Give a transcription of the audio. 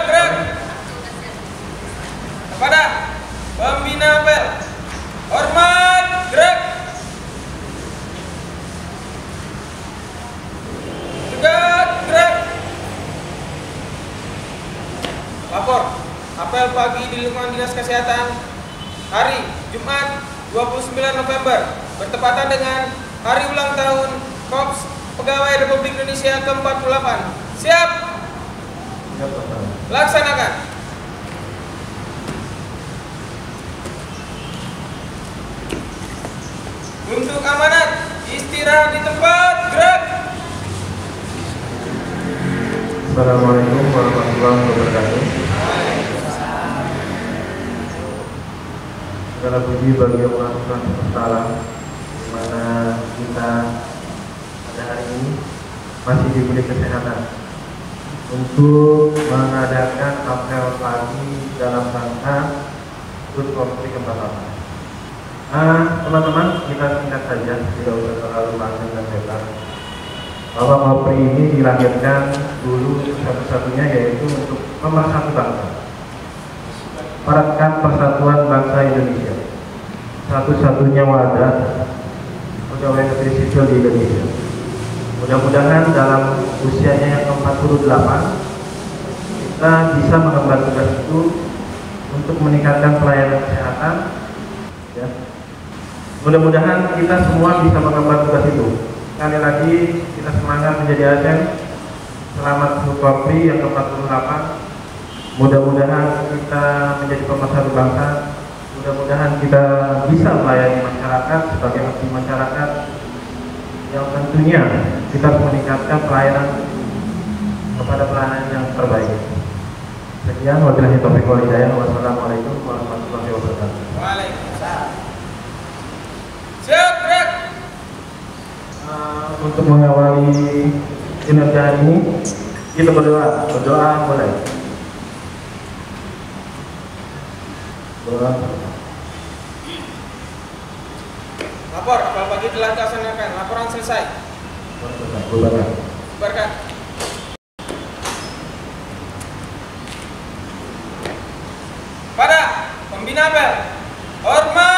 gerak. Kepada pembina apel. Hormat, gerak. Tegak, gerak. Lapor, apel pagi di lingkungan Dinas Kesehatan hari Jumat 29 November bertepatan dengan hari ulang tahun Korps Pegawai Republik Indonesia ke-48. Siap? Laksanakan. Untuk amanat, istirahat di tempat, gerak. Assalamualaikum warahmatullahi wabarakatuh. Segala puji bagi Allah Subhanahu wa Ta'ala, di mana kita pada hari ini masih diberi kesehatan untuk mengadakan apel pagi dalam rangka HUT Korps ke-48. Teman-teman, kita singkat saja, tidak usah terlalu panjang dan lebar, bahwa Kopri ini dilahirkan dulu satu-satunya yaitu untuk pemersatu bangsa, merekat persatuan bangsa Indonesia, satu-satunya wadah pegawai negeri sipil di Indonesia. Mudah-mudahan dalam usianya yang ke-48 kita bisa mengemban tugas itu untuk meningkatkan pelayanan kesehatan, ya. Mudah-mudahan kita semua bisa mengemban tugas itu. Sekali lagi kita semangat menjadi ASN. Selamat HUT Kopri yang ke-48. Mudah-mudahan kita menjadi pemersatu bangsa. Mudah-mudahan kita bisa melayani masyarakat sebagai abdi masyarakat yang tentunya kita harus meningkatkan pelayanan kepada pelayanan yang terbaik. Sekian, wabillahi taufiq wal hidayah. Wassalamualaikum warahmatullahi wabarakatuh. Waalaikumsalam. Siap, gerak. Untuk mengawali kinerja hari ini, kita berdoa. Berdoa mulai. Doa. Lapor, apel pagi telah dilaksanakan. Laporan selesai. Bubarkan. Pada pembina apel. Hormat.